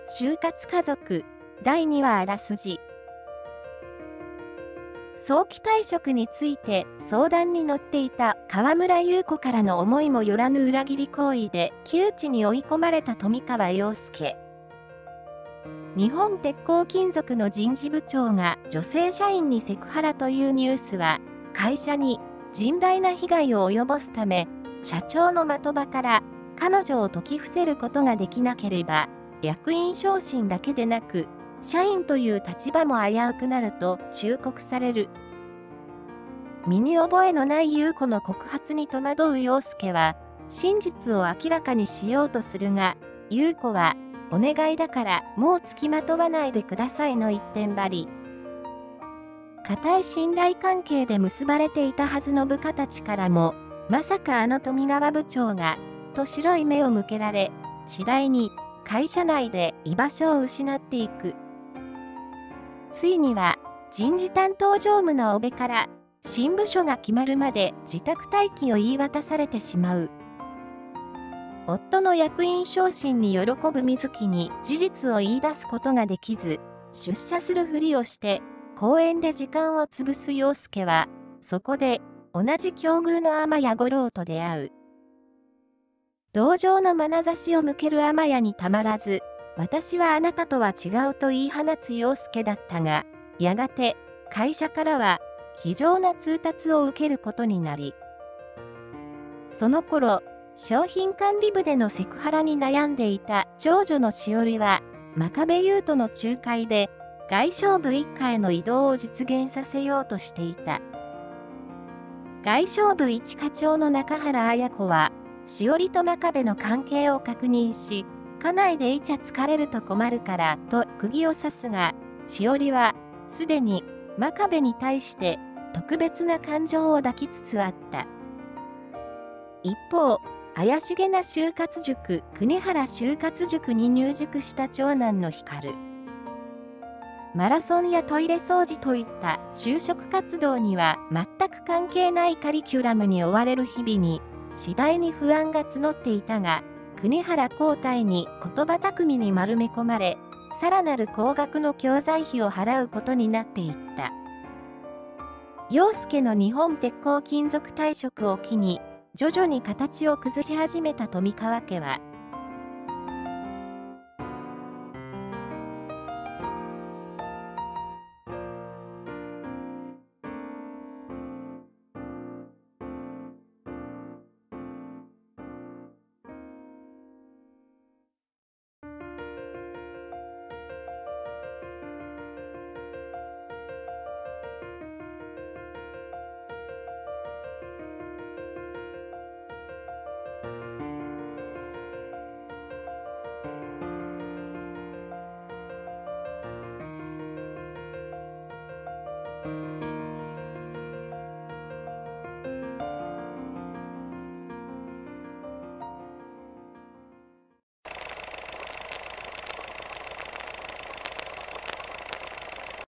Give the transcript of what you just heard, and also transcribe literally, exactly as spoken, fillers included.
就活家族だいにわあらすじ。早期退職について相談に乗っていた河村優子からの思いもよらぬ裏切り行為で窮地に追い込まれた富川陽介。日本鉄鋼金属の人事部長が女性社員にセクハラというニュースは、会社に甚大な被害を及ぼすため、社長の的場から彼女を解き伏せることができなければ、役員昇進だけでなく、社員という立場も危うくなると忠告される。身に覚えのない優子の告発に戸惑う陽介は、真実を明らかにしようとするが、優子は、お願いだからもう付きまとわないでくださいの一点張り。固い信頼関係で結ばれていたはずの部下たちからも、まさかあの富川部長が、と白い目を向けられ、次第に会社内で居場所を失っていく。ついには人事担当常務の尾部から新部署が決まるまで自宅待機を言い渡されてしまう。夫の役員昇進に喜ぶ水木に事実を言い出すことができず、出社するふりをして公園で時間を潰す陽介は、そこで同じ境遇の天谷五郎と出会う。同情の眼差しを向ける天谷にたまらず、私はあなたとは違うと言い放つ陽介だったが、やがて会社からは非常な通達を受けることになり、その頃、商品管理部でのセクハラに悩んでいた長女のしおりは、真壁優斗の仲介で、外商部一課への異動を実現させようとしていた。外商部一課長の中原綾子は、しおりと真壁の関係を確認し、家内でイチャつかれると困るから、と釘を刺すが、しおりは、すでに真壁に対して特別な感情を抱きつつあった。一方、怪しげな就活塾、国原就活塾に入塾した長男の光。マラソンやトイレ掃除といった就職活動には全く関係ないカリキュラムに追われる日々に、次第に不安が募っていたが、国原交代に言葉巧みに丸め込まれ、さらなる高額の教材費を払うことになっていった。陽介の日本鉄鋼金属退職を機に、徐々に形を崩し始めた富川家は、